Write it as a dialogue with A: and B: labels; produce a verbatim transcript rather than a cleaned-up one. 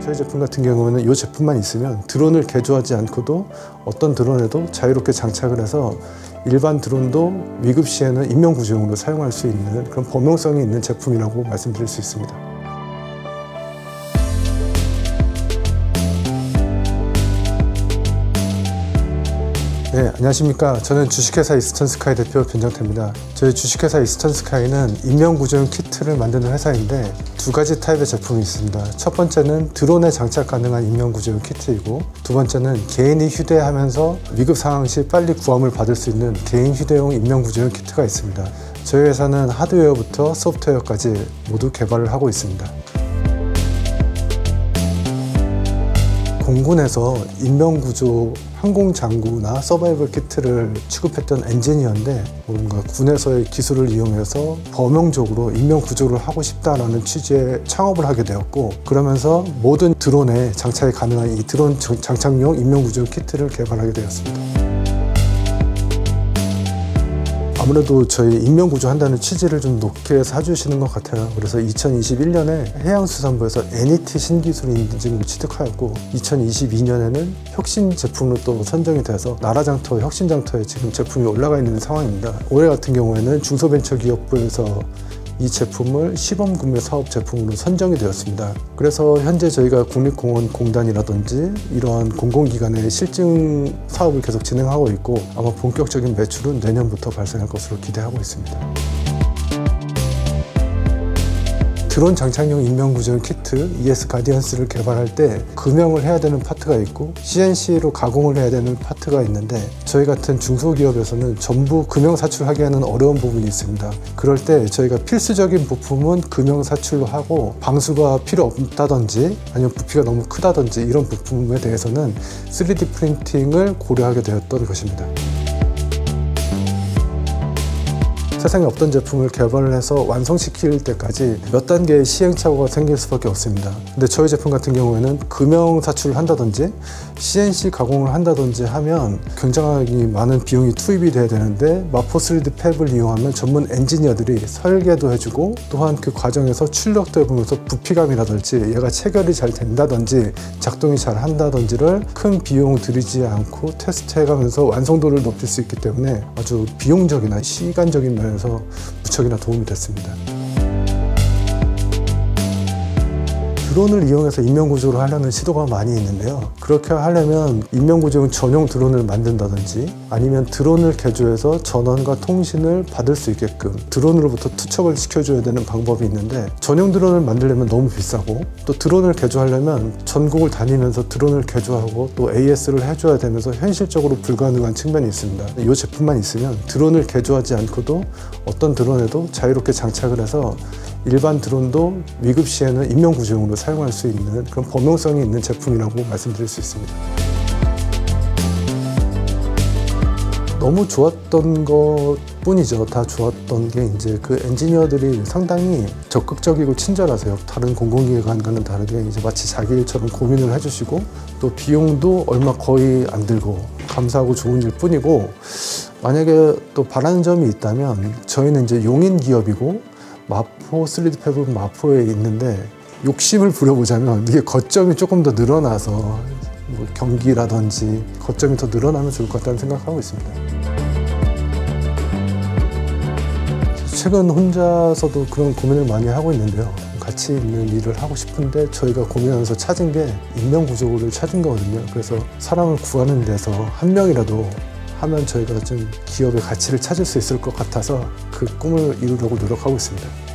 A: 저희 제품 같은 경우는 이 제품만 있으면 드론을 개조하지 않고도 어떤 드론에도 자유롭게 장착을 해서 일반 드론도 위급 시에는 인명구조용으로 사용할 수 있는 그런 범용성이 있는 제품이라고 말씀드릴 수 있습니다. 네, 안녕하십니까. 저는 주식회사 이스턴스카이 대표 변정태입니다. 저희 주식회사 이스턴스카이는 인명구조용 키트를 만드는 회사인데 두 가지 타입의 제품이 있습니다. 첫 번째는 드론에 장착 가능한 인명구조용 키트이고, 두 번째는 개인이 휴대하면서 위급 상황 시 빨리 구함을 받을 수 있는 개인 휴대용 인명구조용 키트가 있습니다. 저희 회사는 하드웨어부터 소프트웨어까지 모두 개발을 하고 있습니다. 공군에서 인명구조 항공장구나 서바이벌 키트를 취급했던 엔지니어인데, 뭔가 군에서의 기술을 이용해서 범용적으로 인명구조를 하고 싶다라는 취지의 창업을 하게 되었고, 그러면서 모든 드론에 장착이 가능한 이 드론 장착용 인명구조 키트를 개발하게 되었습니다. 아무래도 저희 인명구조 한다는 취지를 좀 높게 사주시는 것 같아요. 그래서 이천이십일 년에 해양수산부에서 엔이티 신기술 인증을 취득하였고, 이천이십이 년에는 혁신 제품으로 또 선정이 돼서 나라장터, 혁신장터에 지금 제품이 올라가 있는 상황입니다. 올해 같은 경우에는 중소벤처기업부에서 이 제품을 시범구매 사업 제품으로 선정이 되었습니다. 그래서 현재 저희가 국립공원공단이라든지 이러한 공공기관의 실증 사업을 계속 진행하고 있고, 아마 본격적인 매출은 내년부터 발생할 것으로 기대하고 있습니다. 드론 장착용 인명구조용 키트 이에스 가디언스를 개발할 때 금형을 해야 되는 파트가 있고 씨엔씨로 가공을 해야 되는 파트가 있는데, 저희 같은 중소기업에서는 전부 금형 사출하기에는 어려운 부분이 있습니다. 그럴 때 저희가 필수적인 부품은 금형 사출로 하고, 방수가 필요 없다든지 아니면 부피가 너무 크다든지 이런 부품에 대해서는 쓰리디 프린팅을 고려하게 되었던 것입니다. 세상에 없던 제품을 개발을 해서 완성시킬 때까지 몇 단계의 시행착오가 생길 수밖에 없습니다. 근데 저희 제품 같은 경우에는 금형 사출을 한다든지 씨엔씨 가공을 한다든지 하면 굉장히 많은 비용이 투입이 돼야 되는데, 마포 쓰리디 팹을 이용하면 전문 엔지니어들이 설계도 해주고, 또한 그 과정에서 출력도 해보면서 부피감이라든지 얘가 체결이 잘 된다든지 작동이 잘 한다든지를 큰 비용을 들이지 않고 테스트해가면서 완성도를 높일 수 있기 때문에 아주 비용적이나 시간적인 면에서 무척이나 도움이 됐습니다. 드론을 이용해서 인명구조를 하려는 시도가 많이 있는데요. 그렇게 하려면 인명구조용 전용 드론을 만든다든지, 아니면 드론을 개조해서 전원과 통신을 받을 수 있게끔 드론으로부터 투척을 시켜줘야 되는 방법이 있는데, 전용 드론을 만들려면 너무 비싸고, 또 드론을 개조하려면 전국을 다니면서 드론을 개조하고 또 에이에스를 해줘야 되면서 현실적으로 불가능한 측면이 있습니다. 이 제품만 있으면 드론을 개조하지 않고도 어떤 드론에도 자유롭게 장착을 해서 일반 드론도 위급 시에는 인명구조용으로 사용할 수 있는 그런 범용성이 있는 제품이라고 말씀드릴 수 있습니다. 너무 좋았던 것 뿐이죠. 다 좋았던 게 이제 그 엔지니어들이 상당히 적극적이고 친절하세요. 다른 공공기관과는 다르게 이제 마치 자기 일처럼 고민을 해주시고, 또 비용도 얼마 거의 안 들고 감사하고 좋은 일 뿐이고, 만약에 또 바라는 점이 있다면 저희는 이제 용인 기업이고 마포 쓰리디 팹은 마포에 있는데, 욕심을 부려보자면 이게 거점이 조금 더 늘어나서 뭐 경기라든지 거점이 더 늘어나면 좋을 것 같다는 생각하고 있습니다. 최근 혼자서도 그런 고민을 많이 하고 있는데요. 가치 있는 일을 하고 싶은데 저희가 고민하면서 찾은 게 인명구조를 찾은 거거든요. 그래서 사람을 구하는 데서 한 명이라도 하면 저희가 좀 기업의 가치를 찾을 수 있을 것 같아서 그 꿈을 이루려고 노력하고 있습니다.